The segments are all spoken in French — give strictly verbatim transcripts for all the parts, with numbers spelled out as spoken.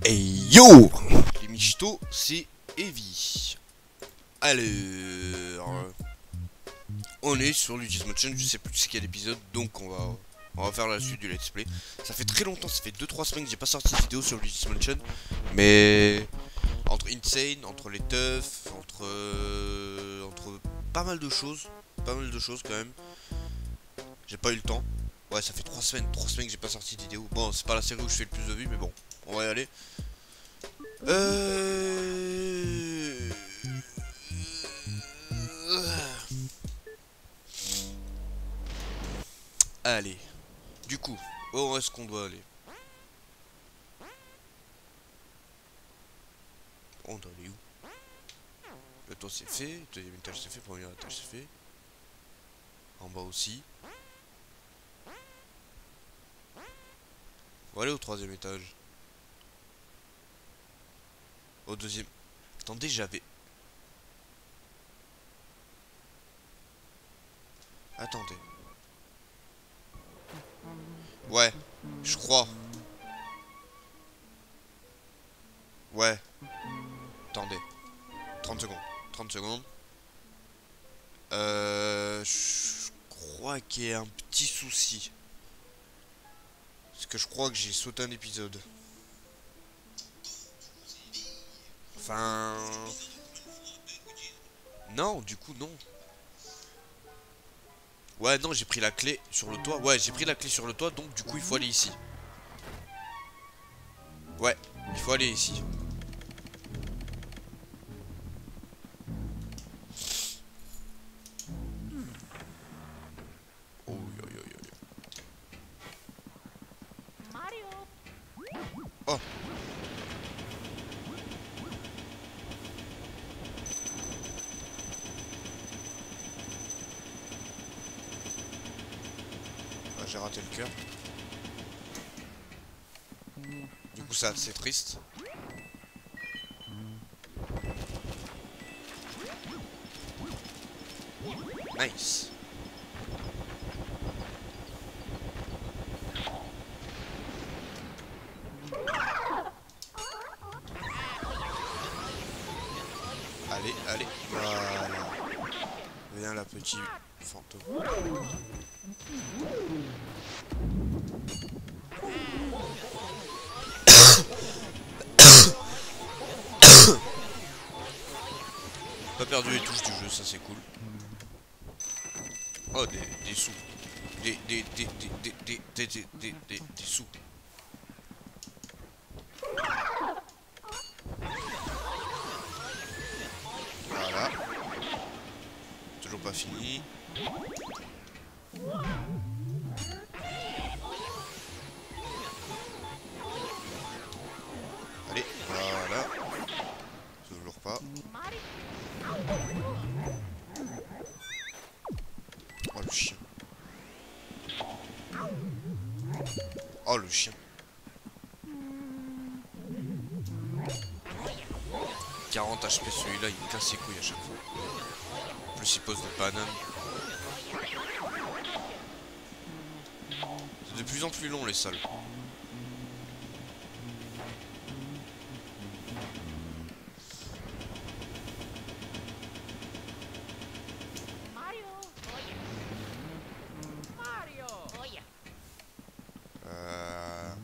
Hey yo les michtos, c'est Evie. Alors, on est sur Luigi's Mansion, je sais plus c'est quel épisode, donc on va on va faire la suite du let's play. Ça fait très longtemps, ça fait deux trois semaines que j'ai pas sorti de vidéo sur Luigi's Mansion, mais entre Insane, entre les teufs, entre euh, entre pas mal de choses, pas mal de choses quand même. J'ai pas eu le temps. Ouais, ça fait trois semaines, trois semaines que j'ai pas sorti de vidéo. Bon, c'est pas la série où je fais le plus de vues, mais bon, on va y aller. Euh... Allez. Du coup, où est-ce qu'on doit aller? On doit aller où? Le toit c'est fait, le deuxième étage c'est fait, le premier étage c'est fait. En bas aussi. On va aller au troisième étage. Au deuxième. Attendez, j'avais... Attendez. Ouais, je crois. Ouais. Attendez. trente secondes. trente secondes. Euh... Je crois qu'il y a un petit souci. Parce que je crois que j'ai sauté un épisode. Enfin... Non, du coup, non. Ouais, non, j'ai pris la clé sur le toit. Ouais, j'ai pris la clé sur le toit, donc du coup, il faut aller ici. Ouais, il faut aller ici. Oh, yo, yo, yo, yo. Oh. Ah, j'ai raté le cœur. Du coup, ça, c'est triste. Nice. Allez, allez, voilà. Viens la petite fantôme. Pas perdu les touches du jeu, ça c'est cool. Oh, des, des sous. Des, des, des, des, des, des, des, des, des, des, des sous. Voilà. Toujours pas fini. Allez, voilà. Toujours pas. Oh le chien. Oh le chien. quarante H P celui-là, il me casse les couilles à chaque fois. En plus il pose des bananes. C'est de plus en plus long les salles. Euh...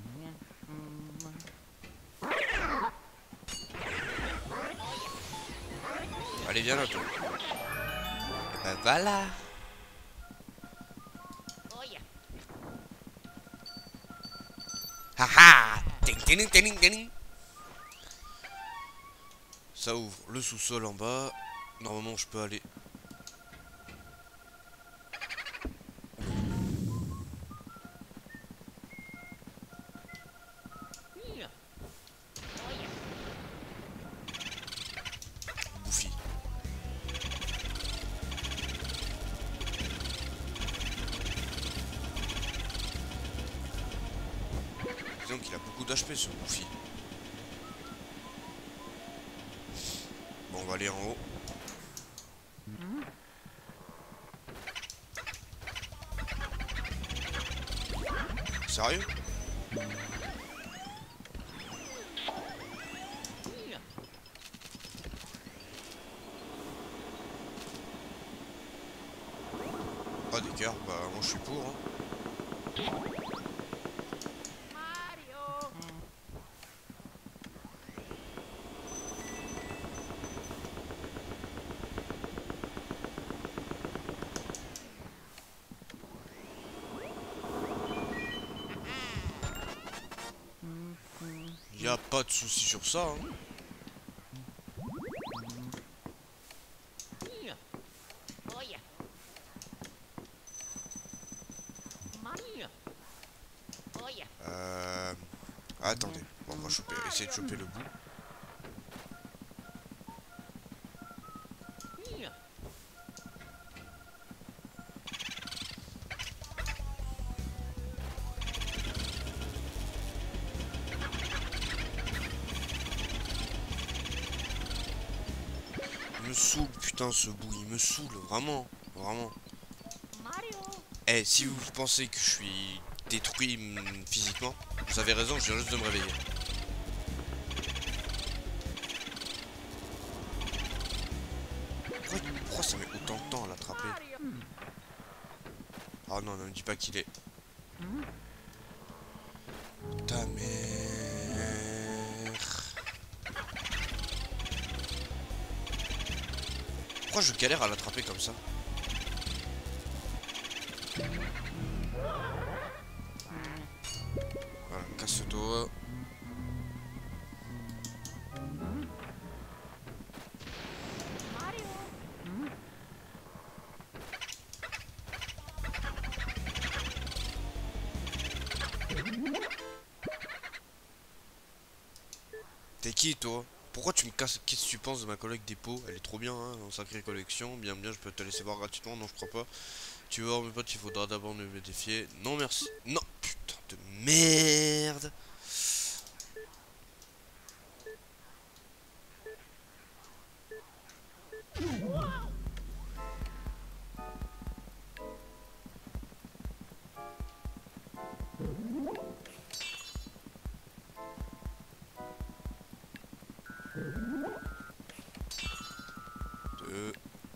Allez viens là toi. Et ben voilà. Haha. Ting ting ting ting. Ça ouvre le sous-sol en bas. Normalement je peux aller. Bouffi. Disons qu'il a beaucoup d'H P ce Bouffi. Bon, on va aller en haut. Sérieux? je suis pour. Hein. Y a pas de souci sur ça. Hein. Euh... Ah, attendez, bon, on va choper, essayer de choper le bout. Il me saoule, putain, ce bout, il me saoule, vraiment, vraiment. Eh, si vous pensez que je suis détruit mm, physiquement, vous avez raison, je viens juste de me réveiller. Pourquoi, pourquoi ça met autant de temps à l'attraper? Oh non, ne me dis pas qu'il est... Ta mère... Pourquoi je galère à l'attraper comme ça? Voilà, casse-toi. T'es qui toi? Pourquoi tu me casses? Qu'est-ce que tu penses de ma collègue dépôt? Elle est trop bien, hein, en sacrée collection. Bien, bien, je peux te laisser voir gratuitement. Non, je crois pas. Tu veux voir mes potes, il faudra d'abord me défier. Non, merci. Non, putain de merde. Deux.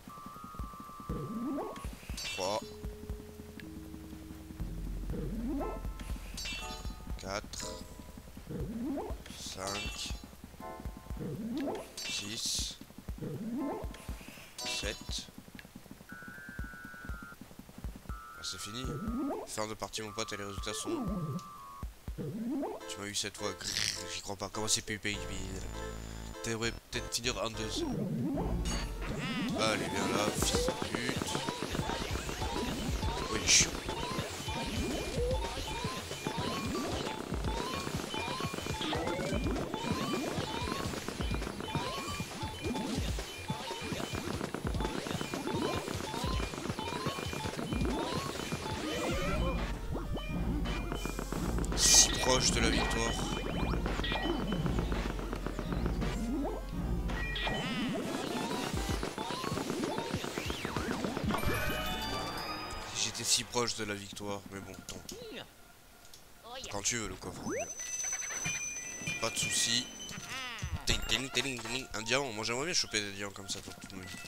Trois. Quatre. Cinq. Six. Sept. Ah, c'est fini. Fin de partie mon pote et les résultats sont... Tu m'as eu cette fois, j'y crois pas. Comment c'est P P? T'aimerais peut-être finir en deux. Allez, viens là, fils de pute. Oh, il est chiant. Si proche de la victoire. J'étais si proche de la victoire, mais bon, tant. Quand tu veux le coffre. Pas de soucis. Un diamant, moi j'aimerais bien choper des diamants comme ça pour toute ma vie.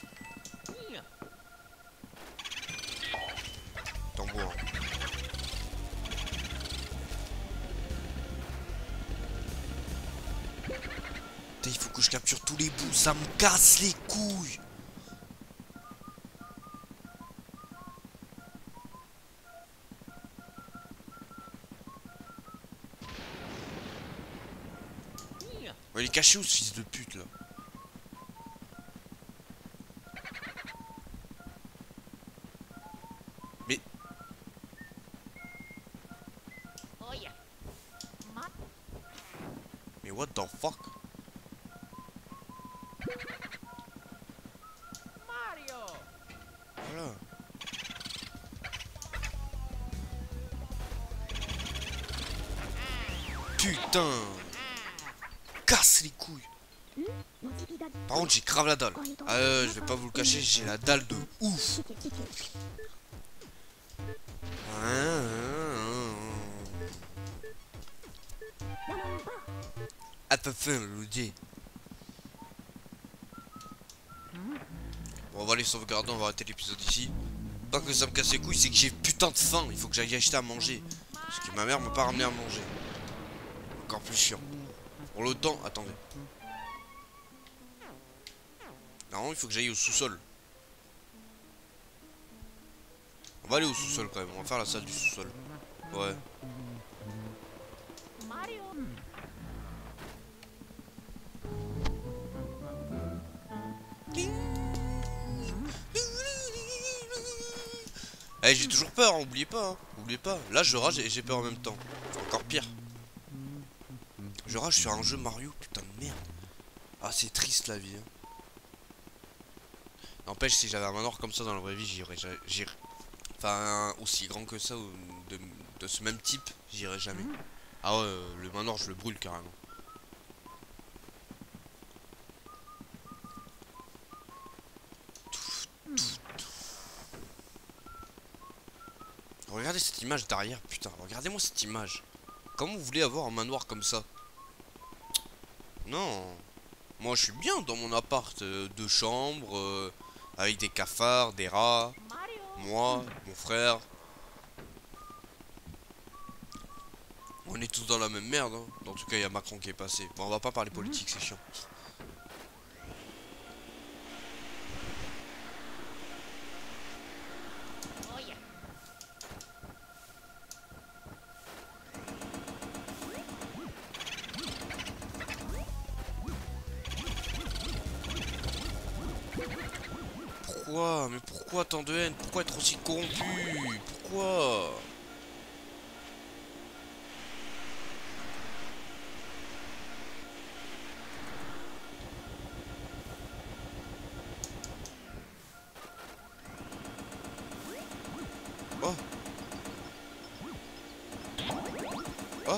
Tambour. Il faut que je capture tous les bouts, ça me casse les couilles. Ouais, il est caché où ce fils de pute là? Mais... Mais what the fuck? Voilà. Putain. Casse les couilles. Par contre j'ai grave la dalle. Euh, je vais pas vous le cacher, j'ai la dalle de ouf. À peu près Luigi. Bon, on va aller sauvegarder, on va arrêter l'épisode ici. Pas que ça me casse les couilles, c'est que j'ai putain de faim. Il faut que j'aille acheter à manger. Parce que ma mère m'a pas ramené à manger. Encore plus chiant. Pour le temps, attendez. Non, il faut que j'aille au sous-sol. On va aller au sous-sol quand même. On va faire la salle du sous-sol. Ouais. Eh, j'ai toujours peur, hein, oubliez pas, hein. Oubliez pas. Là, je rage et j'ai peur en même temps. Encore pire. Je rage sur un jeu Mario, putain de merde. Ah, c'est triste la vie. Hein. N'empêche, si j'avais un manoir comme ça dans la vraie vie, j'irais. J'irais. Enfin, aussi grand que ça, de, de ce même type, j'irais jamais. Ah ouais, le manoir, je le brûle carrément. Regardez cette image derrière, putain, regardez-moi cette image. Comment vous voulez avoir un manoir comme ça? Non. Moi, je suis bien dans mon appart, euh, deux chambres, euh, avec des cafards, des rats. Moi, mon frère. On est tous dans la même merde, hein. En tout cas, il y a Macron qui est passé. Bon, on va pas parler politique, c'est chiant. Pourquoi? Mais pourquoi tant de haine? Pourquoi être aussi corrompu? Pourquoi? Oh. Oh.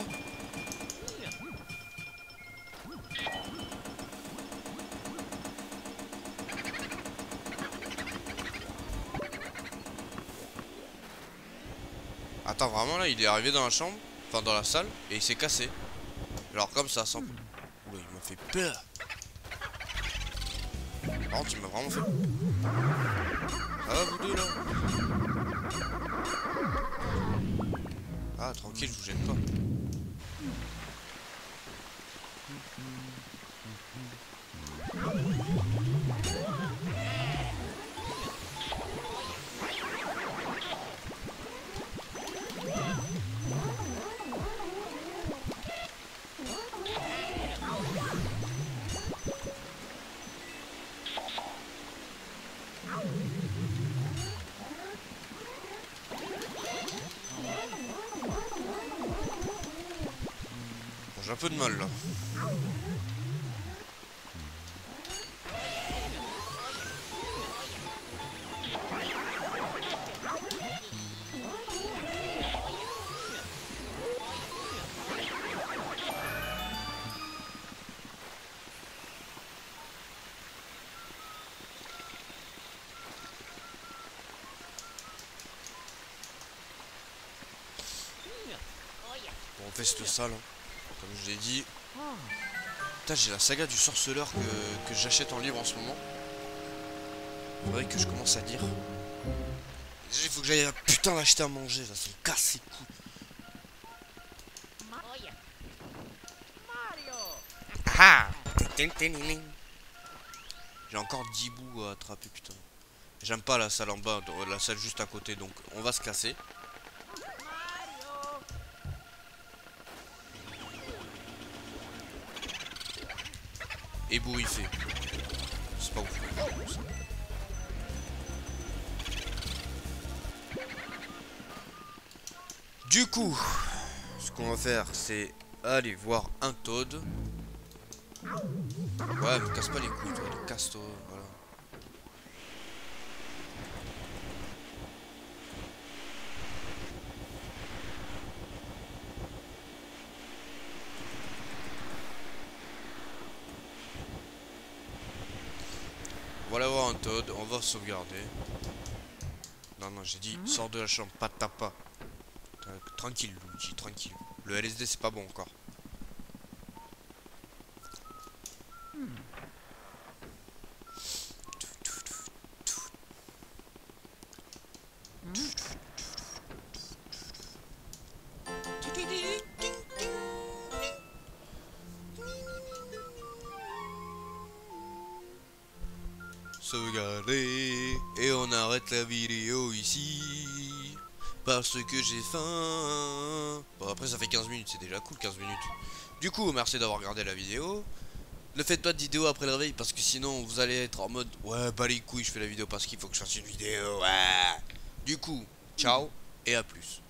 Attends, vraiment là, il est arrivé dans la chambre, enfin dans la salle, et il s'est cassé. Alors comme ça, sans... Oula, il m'a fait peur. Par contre, il m'a vraiment fait... Ça va vous deux là? Ah, tranquille, je vous gêne pas. Bon, j'ai un peu de mal là. Bon, on fait cette salle, hein. Comme je l'ai dit. Putain, j'ai la saga du sorceleur que, que j'achète en livre en ce moment. Faudrait que je commence à lire. Déjà, il faut que j'aille putain l'acheter à manger, ça, ça me casse les couilles. Ah, j'ai encore dix bouts à attraper, putain. J'aime pas la salle en bas, la salle juste à côté, donc on va se casser. Ébouriffé. C'est pas ouf. Du coup, ce qu'on va faire, c'est aller voir un Toad. Ouais, me casse pas les couilles, toi, casse-toi, voilà. On va aller voir un Toad, on va sauvegarder. Non, non, j'ai dit, sors de la chambre, pas de tapa. Tranquille, Luigi, tranquille. Le L S D, c'est pas bon encore. sauvegarder. Et on arrête la vidéo ici. Parce que j'ai faim. Bon, après, ça fait quinze minutes, c'est déjà cool, quinze minutes. Du coup, merci d'avoir regardé la vidéo. Ne faites pas de vidéo après le réveil parce que sinon vous allez être en mode ouais, bah les couilles, je fais la vidéo parce qu'il faut que je fasse une vidéo. Ouais. Du coup, ciao et à plus.